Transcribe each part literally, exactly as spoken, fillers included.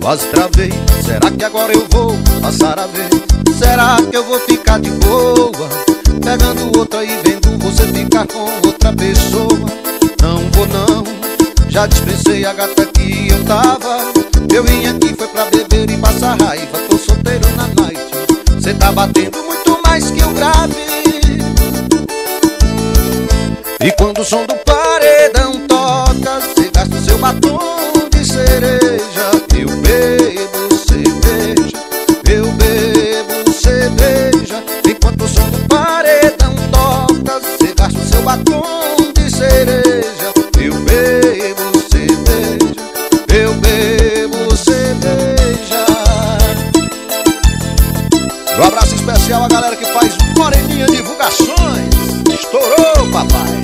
quase travei. Será que agora eu vou passar a ver? Será que eu vou ficar de boa, pegando outra e vendo você ficar com outra pessoa? Não vou não, já dispensei a gata que eu tava. Eu vim aqui foi pra beber e passar raiva. Tô solteiro na night, cê tá batendo muito mais que o grave. E quando o som do paredão toca, cê gasta o seu batom de cereja. Eu bebo cerveja, eu bebo cerveja. Enquanto o som do paredão toca, cê gasta o seu batom de cereja. Eu bebo cerveja, eu bebo cerveja. Um abraço especial à galera que faz Moreninha Divulgações. Estourou, papai!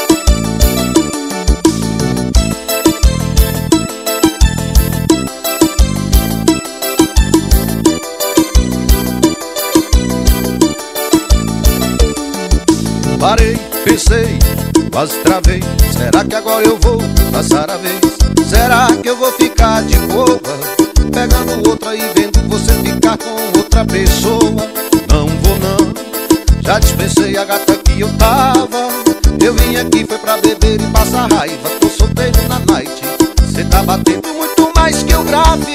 Parei, pensei, quase travei. Será que agora eu vou passar a vez? Será que eu vou ficar de boa, pegando outra e vendo você ficar com outra pessoa? Não vou não, já dispensei a gata que eu tava. Eu vim aqui foi pra beber e passar raiva. Tô solteiro na night, cê tá batendo muito mais que o grave.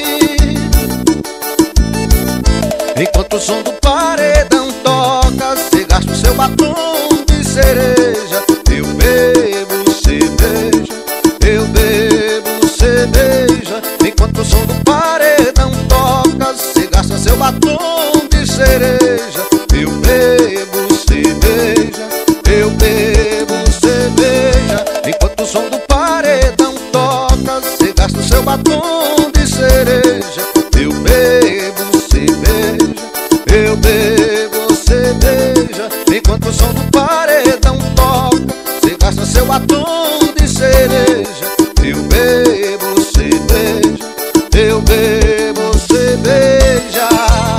Enquanto o som do paredão toca, cê gasta o seu batom de cereja. Eu bebo cerveja, eu bebo cerveja. Enquanto o som do paredão toca, cê gasta seu batom de cereja. Eu bebo cerveja, eu bebo cerveja. Enquanto o som do paredão toca, cê gasta o seu batom de cereja. Eu bebo cerveja, eu bebo cerveja. Enquanto o som do paredão toca, cê gasta seu batom de cereja. Eu bebo cerveja, eu bebo cerveja.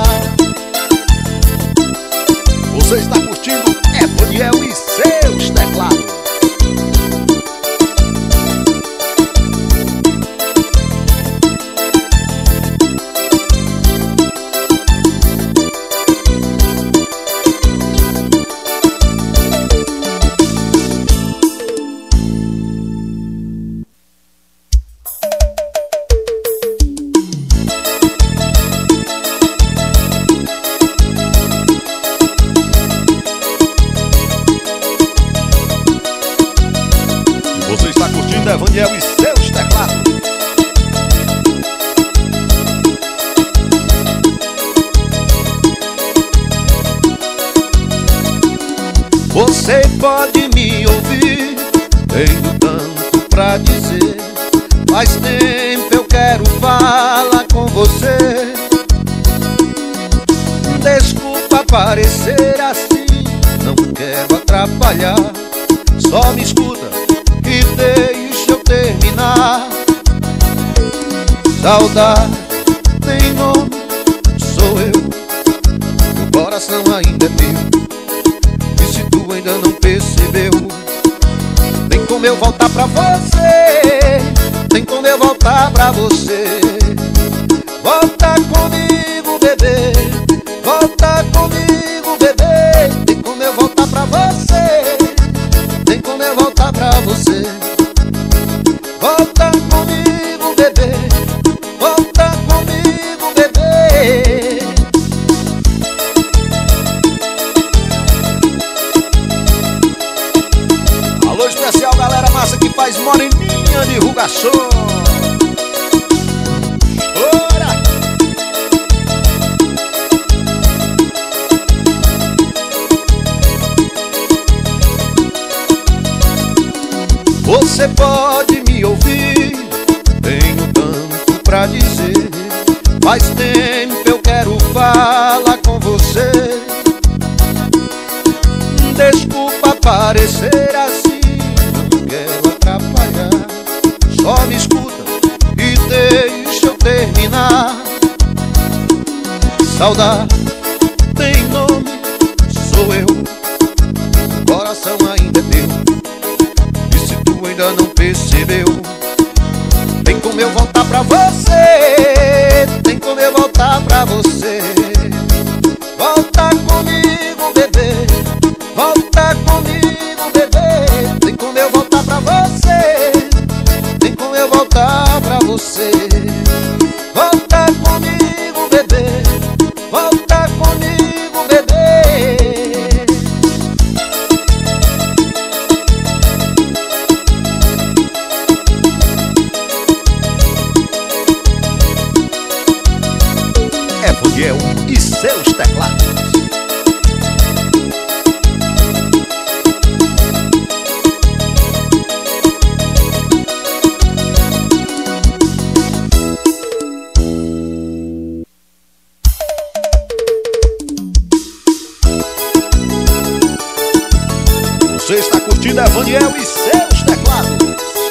Você está curtindo Evaniel e seus teclados. Você está curtindo Evaniel e seus teclados. Você pode me ouvir, tenho tanto pra dizer. Faz tempo eu quero falar com você. Desculpa parecer assim, não quero atrapalhar. Só me escuta e deixa eu terminar. Saudade tem nome, sou eu. Meu coração ainda é teu. E se tu ainda não percebeu, tem como eu voltar pra você. Tem como eu voltar pra você. Volta comigo, bebê. Volta comigo, bebê. Tem como eu voltar pra você. Tem como eu voltar pra você. Volta comigo, bebê. Volta comigo, bebê. Alô especial, galera massa que faz Moreninha Divulgação. Estoura! Você pode me ouvir, tenho tanto pra dizer. Faz tempo eu quero falar com você. Desculpa parecer assim, não quero atrapalhar. Só me escuta e deixa eu terminar. Saudade tem nome, sou eu. O coração ainda é teu. Ainda não percebeu, tem como eu voltar pra você. você. Volta comigo, bebê, volta comigo, bebê. Evaniel e seus teclados. Você está curtindo Evaniel e seus teclados.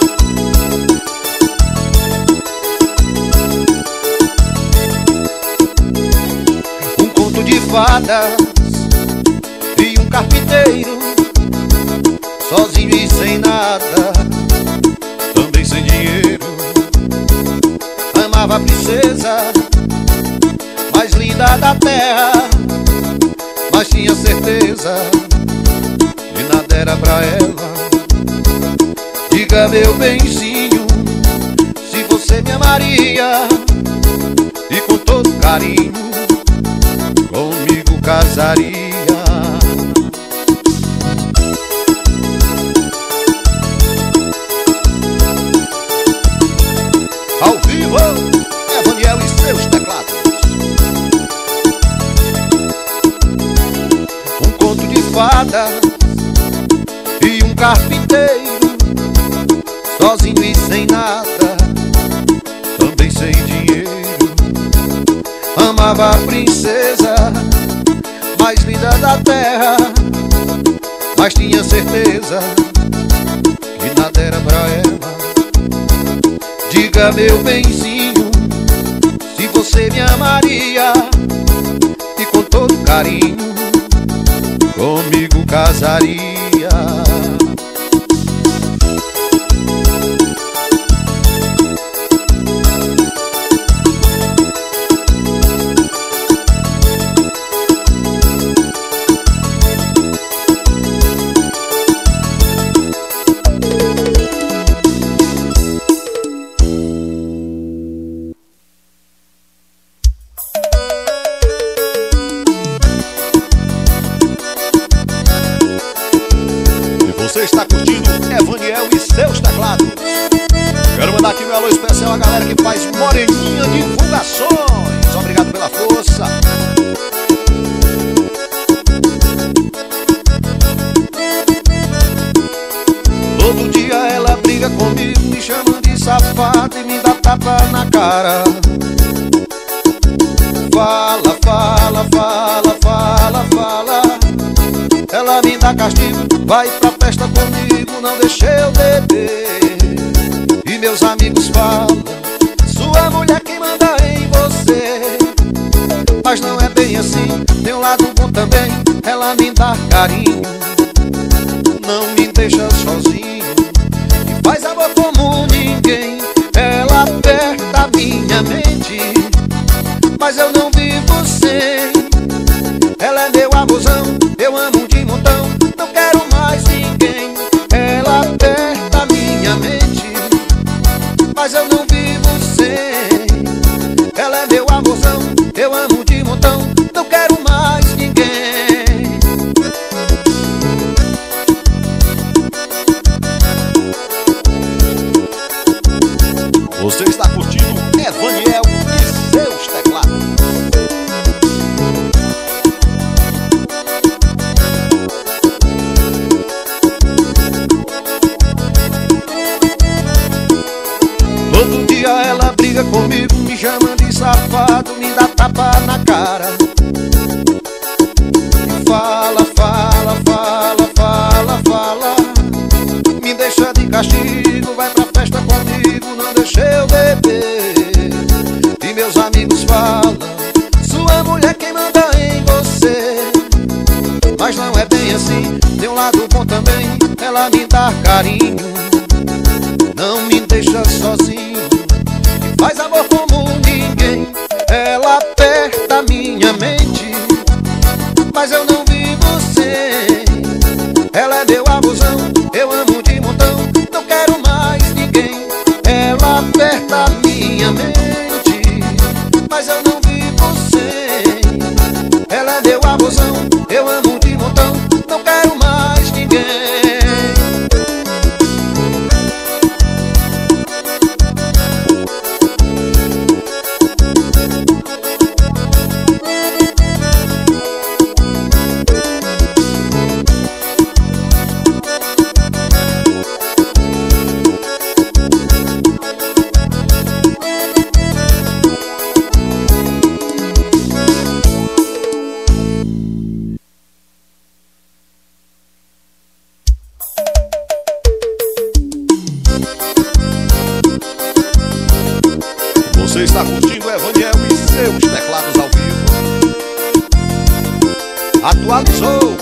Um conto de fadas e um carpinteiro, sozinho e sem nada, também sem dinheiro. Amava a princesa mais linda da terra, mas tinha certeza e nada era pra ela. Diga, meu benzinho, se você me amaria e com todo carinho comigo casaria. Ao vivo, Evaniel e seus teclados. Um conto de fadas e um carpinteiro, sozinho e sem nada, também sem dinheiro. Amava a princesa mais linda da terra, mas tinha certeza que nada era pra ela. Diga, meu benzinho, se você me amaria e com todo carinho comigo casaria. Você está curtindo Evaniel e seus teclados. Quero mandar aqui meu alô especial à galera que faz Moreninha Divulgações. Obrigado pela força. Todo dia ela briga comigo, me chama de safado e me dá tapa na cara. Fala, fala, fala, fala, fala. Ela me dá castigo, vai pra festa comigo, não deixa eu beber. E meus amigos falam, sua mulher que manda em você. Mas não é bem assim, tem um lado bom também. Ela me dá carinho, não me deixa sozinho, e faz amor como ninguém. Ela aperta minha mente, mas eu não vivo sem. Ela é meu amorzão, eu amo de montão, não quero mais ninguém. Ela aperta minha mente, mas eu não vivo sem. Ela é meu amorzão, eu amo de montão, não quero mais ninguém. Você está curtindo Evaniel e seus teclados. Todo dia ela briga comigo, me chama de safado, me dá tapa na cara. Fala, fala, fala, fala, fala. Me deixa de castigo, vai pra festa comigo, não deixa eu beber. E meus amigos falam, sua mulher quem manda em você. Mas não é bem assim, tem um lado bom também. Ela me dá carinho, não me deixa sozinho, e faz amor como ninguém. Ela aperta minha mente, mas eu não vivo sem. Ela é meu amorzão, eu amo de montão, não quero mais ninguém. Ela aperta minha meu arrozão, eu amo de montão, não quero mais ninguém. Você está curtindo Evaniel e seus teclados ao vivo. Atualizou.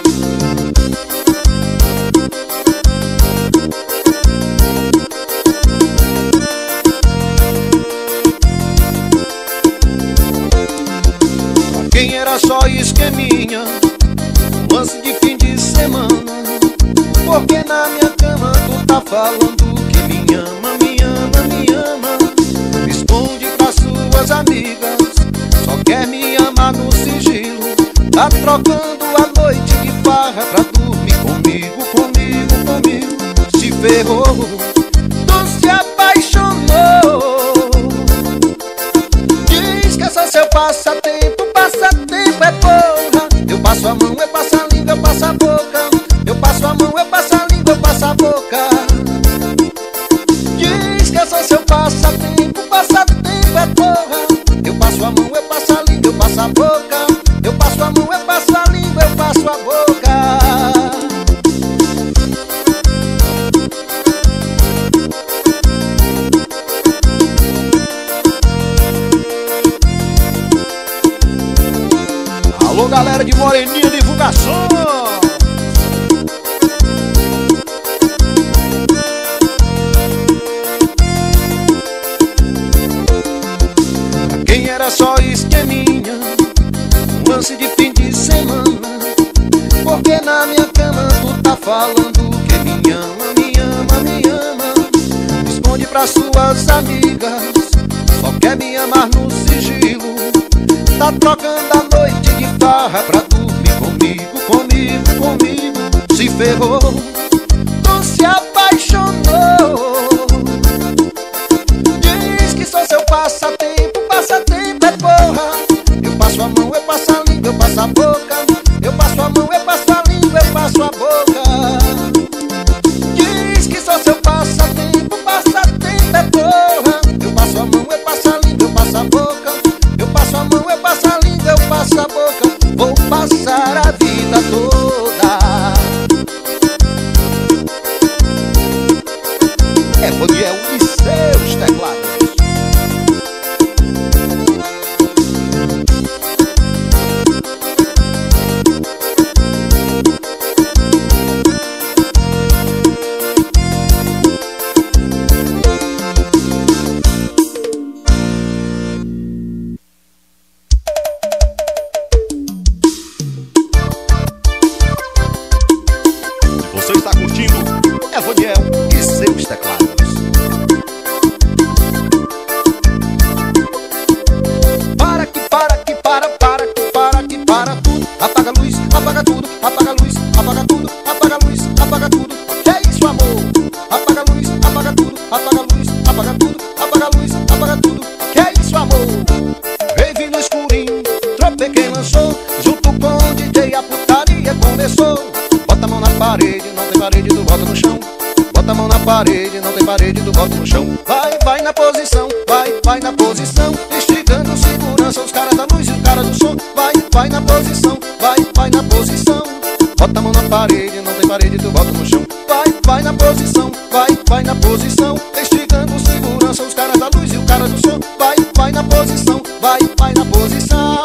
Pra quem era só esqueminha, um lance de fim de semana, porque na minha cama tu tá falando que me ama, me ama, me ama. Responde pras suas amigas, só quer me amar no sigilo. Tá trocando a noite de farra pra dormir comigo, comigo, comigo. Se ferrou, tu se apaixonou. Diz que é só seu passatempo, passatempo é porra. Eu passo a mão, eu passo a língua, eu passo a boca. Eu passo a mão, eu passo a língua, eu passo a boca. Diz que é só seu passatempo, passatempo é porra. Eu passo a mão, eu passo a língua, eu passo a boca. Eu passo a mão, eu passo a língua, eu passo a boca. Alô, galera de Moreninha Divulgação. Quem era só esqueminha, um lance de fim de semana, porque na minha cama tu tá falando que me ama, me ama, me ama. Responde pras suas amigas, só quer me amar no sigilo. Tá trocando a noite de farra pra dormir comigo, comigo, comigo. Se ferrou, tu se apaixonou. Diz que sou seu passatempo, passatempo é porra. Eu passo a mão, eu passo a língua, eu passo a boca. Eu passo a mão, eu passo a língua, eu passo a boca. Diz que sou seu passatempo, passatempo é porra. Eu passo a mão, eu passo a língua, eu passo a boca. Eu passo a mão, eu passo a língua, eu passo a boca. Vou passar a vida toda. Evaniel e seus teclados. Você está curtindo Evaniel e seus teclados. Para que para que para, para que para que para tudo. Apaga a luz, apaga tudo, apaga a luz, apaga tudo, apaga a luz, apaga tudo. Que é isso, amor? Apaga a luz, apaga tudo, apaga a luz, apaga tudo, apaga a luz, apaga tudo. Que é isso, amor? Rave no escurinho, tropequei lançou, junto com o D J a putaria começou. Bota a mão na parede, não tem parede, tu bota no chão. Bota a mão na parede, não tem parede, tu bota no chão. Vai, vai na posição, vai, vai na posição. Esticando segurança, os caras da luz e os caras do som. Vai, vai na posição, vai, vai na posição. Bota a mão na parede, não tem parede, tu bota no chão. Vai, vai na posição, vai, vai na posição. Esticando segurança, os caras da luz e o cara do som. Vai, vai na posição, vai, vai na posição.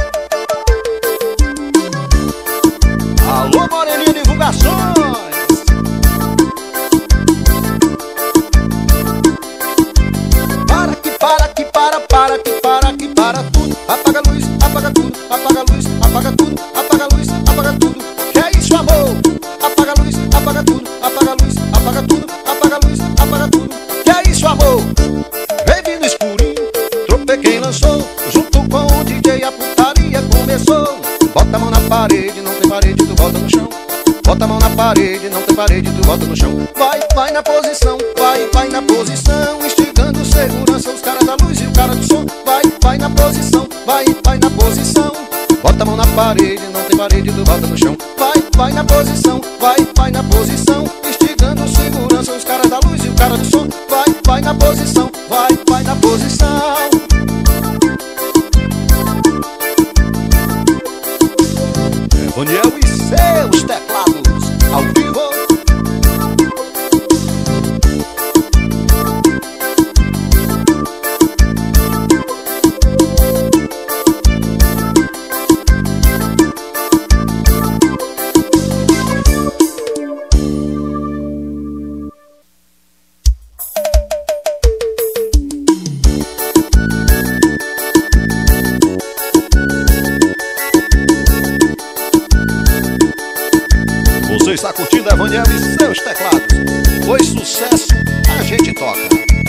Alô, Moreninha Divulgações. Para que para que para, para que para que para tudo. Apaga a luz, apaga tudo, apaga a luz, apaga tudo, apaga a luz, apaga tudo. Que é isso, amor? Apaga a luz, apaga tudo, apaga a luz, apaga tudo, apaga a luz, apaga tudo. Que é isso, amor? Rave no escurinho, tropequei lançou, junto com o D J a putaria começou. Bota a mão na parede, não tem parede, tu bota no chão. Bota a mão na parede, não tem parede, tu bota no chão. Vai, vai na posição, vai, vai na posição, instigando segurança, os caras da luz e o cara do som. Vai, vai na posição, vai, vai na posição. Bota a mão na parede, não tem parede, tu bota no chão. Vai, vai na posição, vai, vai na posição, instigando segurança, os caras da luz e o cara do som. Vai, vai na posição, vai, vai na posição. Evaniel e seus teclados ao vivo. Você está curtindo Evaniel e seus teclados. Foi sucesso, a gente toca.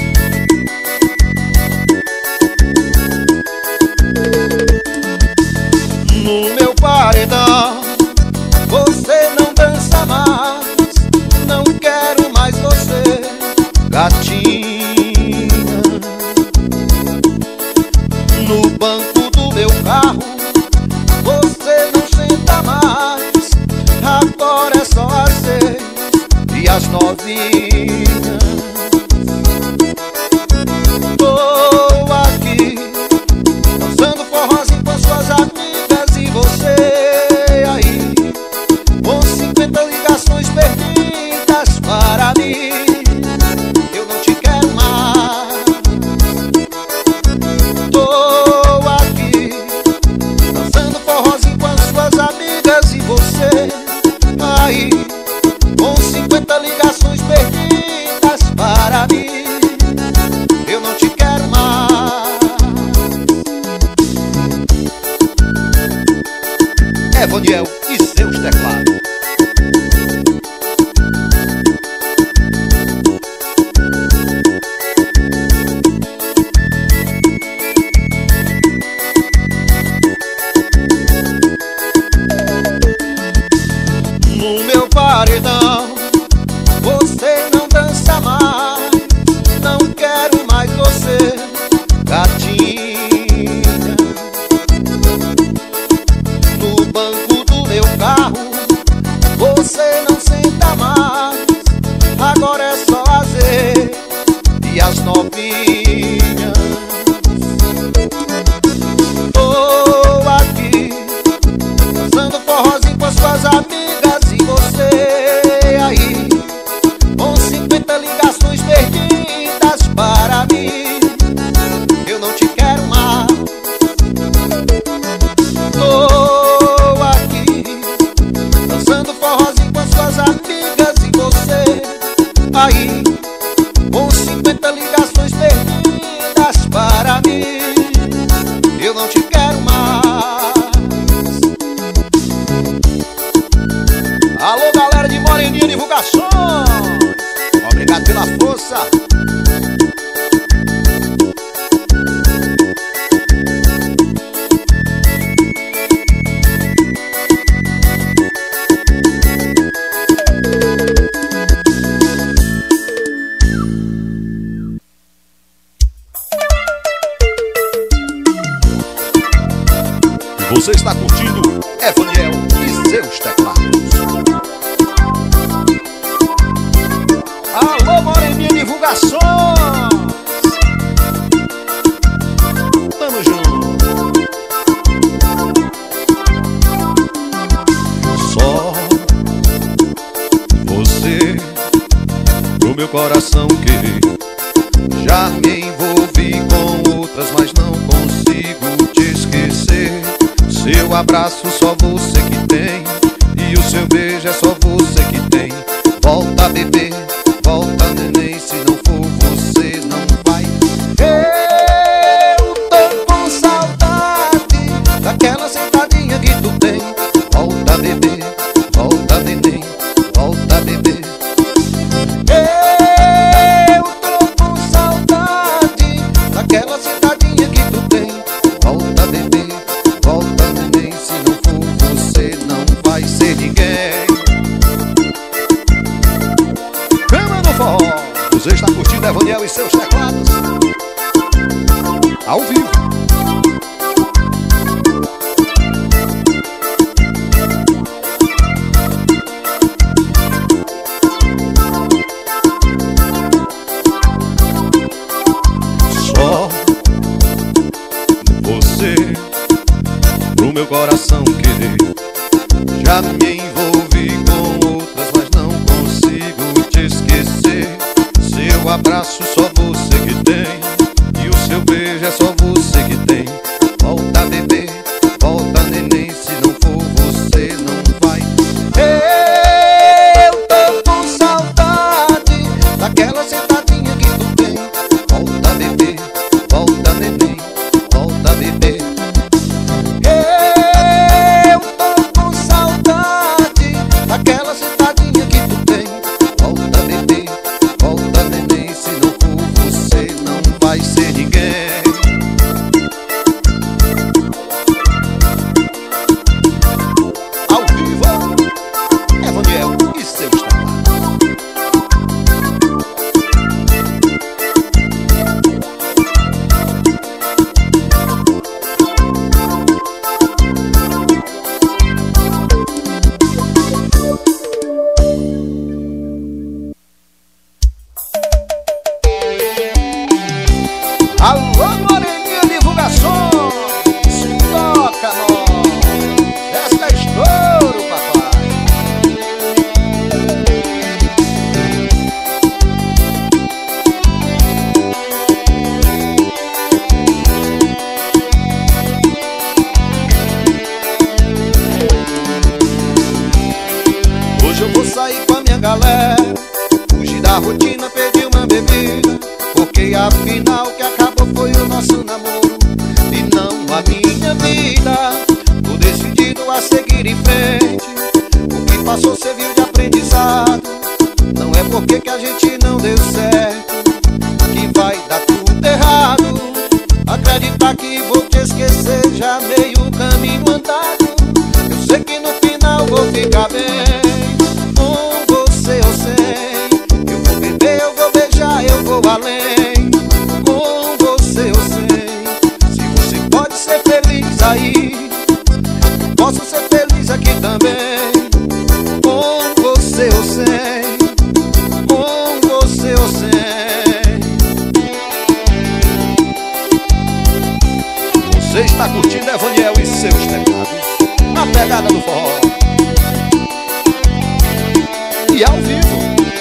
No meu paredão você não dança mais, não quero mais você, gatinha. No banco do meu carro você não senta mais, agora é só às seis e às novinhas. Tô aqui dançando forrozinho com suas amigas e você aí com cinquenta ligações perdidas para mim. Eu não te quero mais. Tô aqui dançando forrozinho com as suas amigas e você aí com cinquenta ligações perdidas para mim. Eu não te quero mais. Evaniel e seus teclados. No meu paredão você não dança mais, não quero mais você, gatinha. No banco do meu carro você não senta mais, agora é só azer e as novinhas. Tô aqui dançando forrozinho com as suas amigas e você aí com cinquenta ligações perdidas para mim. Eu não te quero mais. Tô aqui dançando forrozinho com as suas amigas e você aí com cinquenta ligações perdidas para mim. Eu não te quero mais. Alô, galera de Moreninha Divulgações, obrigado pela força. Você está curtindo Evaniel e seus teclados. Alô, Moreninha Divulgações, tamo junto. Só você pro meu coração querer. Já me envolvi com outras, mas não consigo te esquecer. Seu abraço só você que tem, e o seu beijo é só você que tem. Volta, bebê, volta, neném, se não for você não vai. Eu tô com saudade daquela sentadinha que tu tem. Volta, bebê, volta, neném, volta, bebê. Eu tô com saudade daquela sentadinha que tu tem. Volta, bebê, volta, neném, se não for você Você está curtindo Evaniel e seus teclados ao vivo. Só você no meu coração querer. Já me envolvi com outras, mas não consigo te esquecer. Seu abraço só você que tem, e o seu beijo é só você que tem. Volta bebê, volta neném, se não for você não vai. Eu tô com saudade daquela sentadinha que tu tem. Volta bebê, volta neném, volta bebê. Eu tô com saudade daquela sentadinha que tu tem. Volta bebê, volta neném, se não for você não vai ser ninguém. Ao vivo, Evaniel e seus teclados. Alô, Moreninha Divulgações, toca nós, esta é estouro, papai. Hoje eu vou sair com a minha galera, fugir da rotina, pedir uma bebida, porque afinal que acabou foi o nosso namoro e não a minha vida. Tô decidido a seguir em frente, o que passou serviu de aprendizado. Não é porque que a gente não deu certo que vai dar tudo errado. Acreditar que vou te esquecer já meio caminho andado. Eu sei que no final vou ficar bem com você, eu sei. Eu vou beber, eu vou beijar, eu vou além. Com você eu sei. Se você pode ser feliz aí, posso ser feliz aqui também. Com você eu sei. Com você eu sei. Você está curtindo Evaniel e seus teclados na pegada do forró e ao vivo.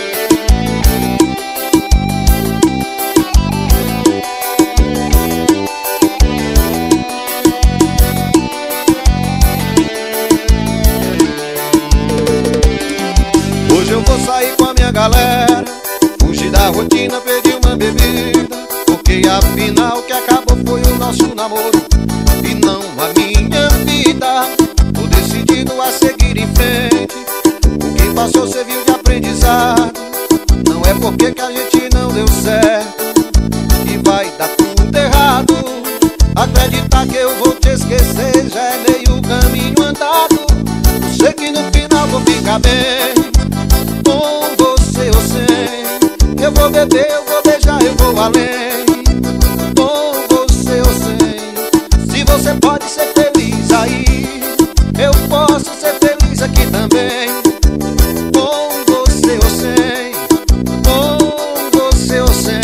Hoje eu vou sair com a minha galera, fugir da rotina, pedir uma bebida, porque afinal que acabou foi o nosso namoro e não a minha vida. Tô decidido a seguir em frente, o que passou serviu de aprendizado. Não é porque que a gente não deu certo que vai dar tudo errado. Acreditar que eu vou te esquecer já é meio caminho andado. Eu sei que no final vou ficar bem com você, eu sei. Eu vou beber, eu vou beijar, eu vou além. Com você eu sei. Se você pode ser feliz aí, eu posso ser feliz aqui também. Com você eu sei. Com você eu sei.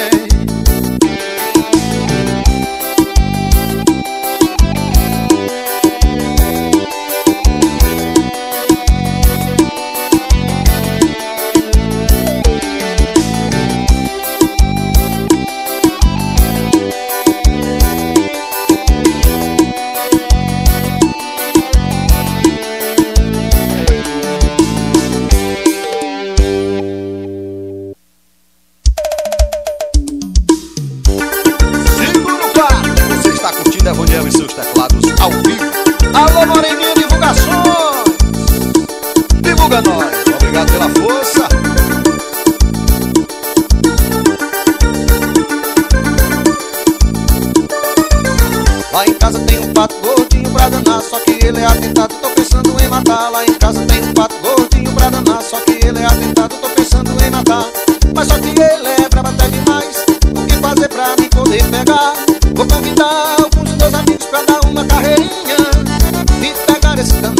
Evaniel e seus teclados ao vivo. Alô, Moreninha Divulgações, divulga nós. Obrigado pela força. Lá em casa tem um pato gordinho pra danar, só que ele é atentado, tô pensando em matar. Lá em casa tem um pato gordinho pra danar, só que ele é atentado, tô pensando em matar. Mas só que ele é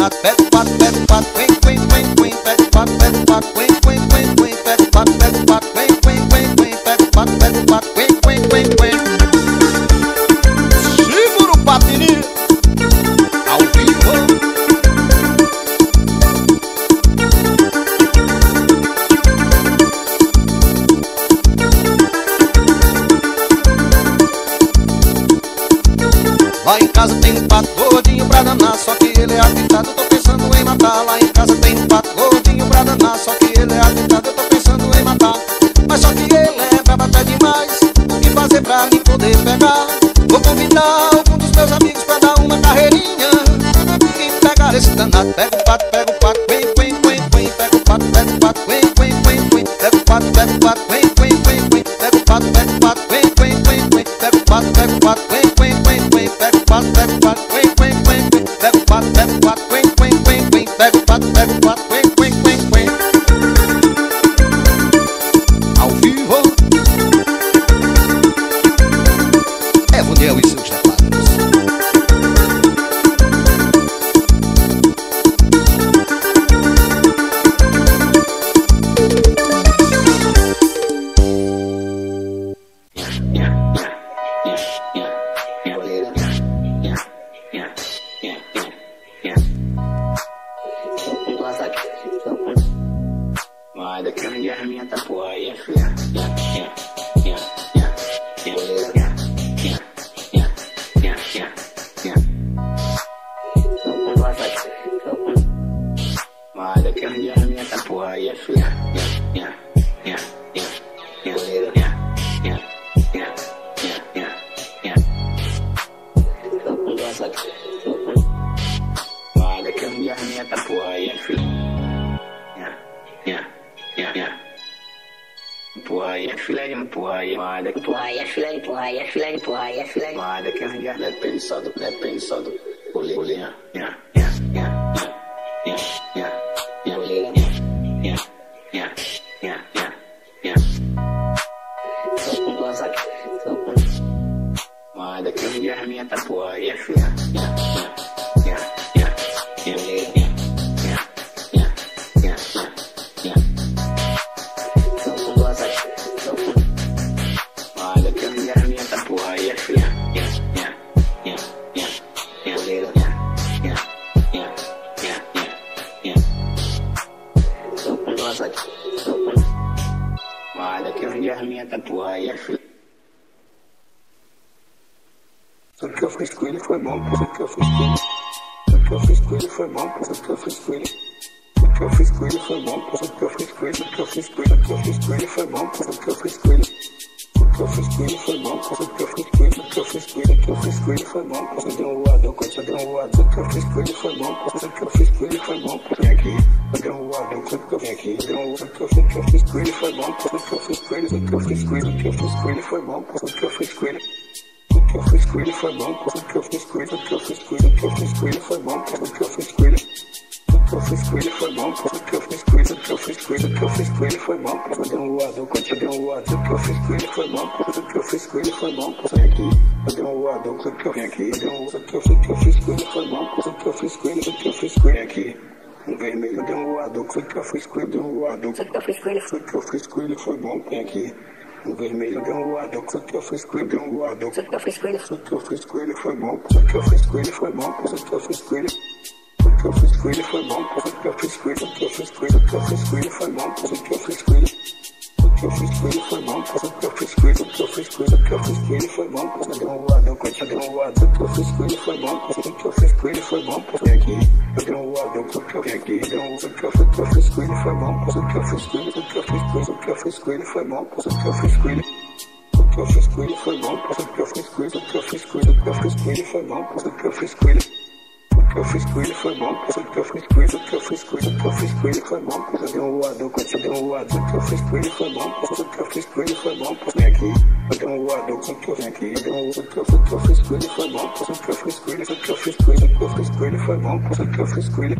danado. Pega o pato, pega o pato, quen, quen, quen, quen. Pega o pato, pega o pato, quen, quen, quen, quen. Pega o pato, pega o pato, quen, quen, quen, quen. Pega o pato, pega o pato, quen, quen, quen, quen. Segura o pato, menino. Ao vivo. Lá em casa tem um pato gordinho pra danar, só que ele é atentado, eu tô pensando em matar. Lá em casa tem um pato gordinho pra danar, só que ele é atentado, eu tô pensando em matar. Mas só que ele é brabo até demais, o que fazer pra mim poder pegar? Vou convidar algum dos meus amigos pra dar uma carreirinha e pegar esse danado. Pega o pato, pega o pato, quen, quen, quen, quen. Pega o pato, pega o pato, quen, quen, quen, quen. Pega o pato, pega o pato, quen, quen, quen, quen. Pega o pato, pega o pato, quen, quen, quen, quen. Pega o pato, pega o pato, quen, quen, quen, quen. Pega o pato, pega o pato, quen, quen, quen, quen. Pega o pato, pega o pato, quen, quen, quen, quen. Pega o pato, pega o pato, quen, quen, quen, quen. Ao vivo, Evoniel e seus teclados. Tudo que eu fiz com ele foi bom, tudo que eu fiz com ele. Tudo que eu fiz com ele foi bom, tudo que eu fiz com ele. Tudo que eu fiz com ele foi bom, tudo que eu fiz com ele. Tudo que eu fiz com ele, tudo que eu fiz com ele foi bom, tudo que eu fiz com ele. Tudo que eu fiz com ele foi bom, tudo que eu fiz com ele. Tudo que eu fiz com ele, tudo que eu fiz com ele foi bom, tudo deu um voador, quando deu um voador. Tudo que eu fiz com ele foi bom, tudo que eu fiz com ele foi bom, tudo aqui. Deu um voador, tudo que eu fiz aqui. Deu um tudo que eu fiz, que eu fiz com ele foi bom, tudo que eu fiz com ele. Tudo que eu fiz com ele, tudo que eu fiz com ele foi bom, tudo que eu fiz com ele. Tudo que eu fiz com ele foi bom, tudo que eu fiz com ele, tudo que eu fiz com ele, tudo que eu fiz com ele foi bom, tudo que eu fiz com ele. Tudo que eu fiz com ele foi bom, tudo que eu fiz com ele, tudo que eu fiz com ele, tudo que eu fiz com ele foi bom, tudo deu um voador, quando deu um voador, tudo que eu fiz com ele foi bom, tudo que eu fiz com ele foi bom, tudo aqui, deu um voador, tudo que eu fiz aqui, deu um tudo que eu fiz, que eu fiz com ele foi bom, tudo que eu fiz com ele, tudo que eu fiz com ele aqui. Um vermelho deu um voador, tudo que eu fiz com ele, deu um voador, tudo que eu fiz com ele, tudo que eu fiz com ele foi bom, tem aqui. O vermelho deu um voador, tudo que eu fiz com ele deu um voador. Tudo que eu fiz com ele, tudo que eu fiz com ele foi bom. Tudo que eu fiz com ele foi bom. Tudo que eu fiz com ele, tudo que eu fiz com ele foi bom. Tudo que eu fiz com ele, tudo que eu fiz com ele, tudo que eu fiz com ele foi bom. Tudo que eu fiz com ele, tudo que eu fiz com ele foi bom. Tudo que eu fiz com ele, tudo que eu fiz com ele, tudo que eu fiz com ele foi bom. Tudo deu um voador, quando deu um voador, tudo que eu fiz com ele foi bom. Tudo que eu fiz com ele foi bom. Tudo aqui, eu dei um voador, tudo que eu fiz aqui, deu um tudo que eu fiz, que eu fiz com ele foi bom. Tudo que eu fiz com ele, tudo que eu fiz com ele, tudo que eu fiz com ele foi bom. Tudo que eu fiz com ele. Tudo que eu fiz com ele foi bom, tudo que eu fiz com ele, tudo que eu fiz com ele, tudo que eu fiz com ele foi bom, tudo que eu fiz com ele. Tudo que eu fiz com ele foi bom, tudo que eu fiz com ele, tudo que eu fiz com ele, tudo que eu fiz com ele foi bom, tudo deu um voador, quando deu um voador, tudo que eu fiz com ele foi bom, tudo que eu fiz com ele foi bom, tudo aqui, eu dei um voador, tudo que eu fiz aqui, deu um tudo que eu fiz, que eu fiz com ele foi bom, tudo que eu fiz com ele, tudo que eu fiz com ele, tudo que eu fiz com ele foi bom, tudo que eu fiz com ele.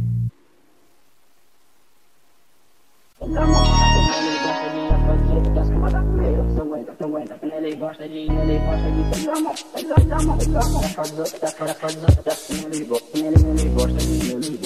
Ele gosta de, ele gosta de pegar a mão, pegar a mão, pegar a mão, faz outro, faz outro, ele gosta de, ele gosta de, ele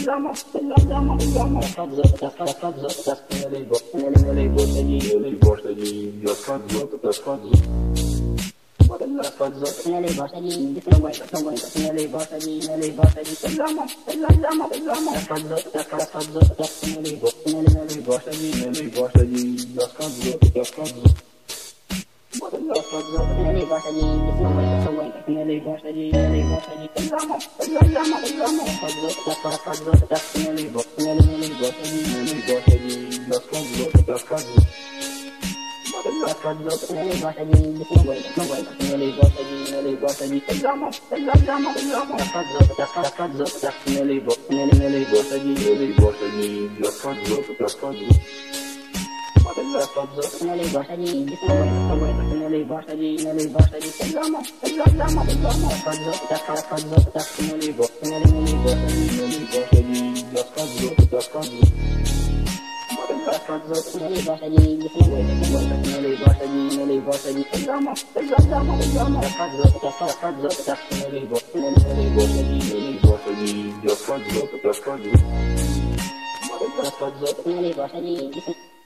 ama, ele ama, ele ama. As fotos outras, as fotos, as fotos outras, as fotos ele gosta, ele, ele gosta de, ele gosta de, as fotos outras, as fotos outras. As fotos outras, ele gosta de, de frango, frango, ele gosta de, ele gosta de, ele ama, ele ama, ele ama. As fotos outras, as fotos, as fotos outras, ele gosta, ele, ele gosta de, ele gosta de, as fotos outras, as fotos outras. As fotos outras, ele gosta de, de frango, frango, ele gosta de, ele gosta de, ele ama, ele ama, ele ama. As fotos outras, as fotos, as fotos outras, ele gosta, ele, ele gosta de, ele gosta de, as fotos outras, as fotos outras. As fotos outras, ele gosta de, de frango, frango, ele gosta de, ele gosta de, ele ama, ele ama, ele ama. As fotos outras, as fotos, as fotos outras, ele gosta, ele, ele gosta de, ele gosta de, as fotos outras, as fotos outras. As fotos outras, ele gosta de, de frango, frango, ele gosta de, ele gosta de, ele ama, ele ama, ele ama. As fotos outras, as fotos outras, ele gosta, ele, ele gosta de, ele gosta de, as fotos outras, as fotos outras. As fotos outras, ele gosta de, de frango, ele gosta de, ele gosta de, ele ama, ele ama, ele ama. As fotos outras, as fotos outras, ele gosta, ele, ele gosta de, ele gosta de, as fotos outras, as fotos outras. As fotos outras, ele gosta de, de